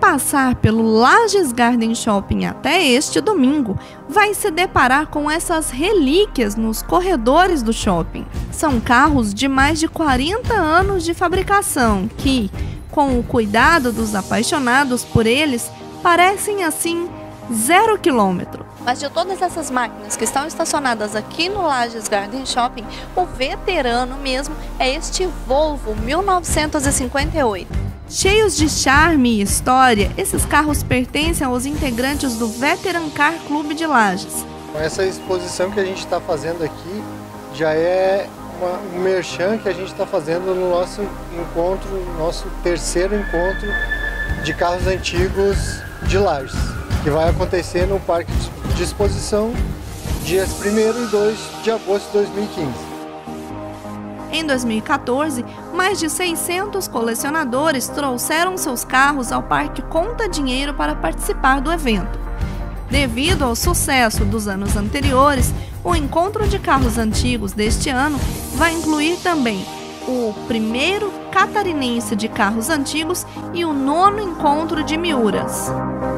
passar pelo Lages Garden Shopping até este domingo, vai se deparar com essas relíquias nos corredores do shopping. São carros de mais de 40 anos de fabricação que, com o cuidado dos apaixonados por eles, parecem assim 0 quilômetro. Mas de todas essas máquinas que estão estacionadas aqui no Lages Garden Shopping, o veterano mesmo é este Volvo 1958. Cheios de charme e história, esses carros pertencem aos integrantes do Veteran Car Club de Lages. Essa exposição que a gente está fazendo aqui já é um merchan que a gente está fazendo no nosso encontro, nosso terceiro encontro de carros antigos de Lages, que vai acontecer no Parque de Exposição dias 1º e 2 de agosto de 2015. Em 2014, mais de 600 colecionadores trouxeram seus carros ao Parque Conta Dinheiro para participar do evento. Devido ao sucesso dos anos anteriores, o encontro de carros antigos deste ano vai incluir também o primeiro catarinense de carros antigos e o 9º encontro de Miuras.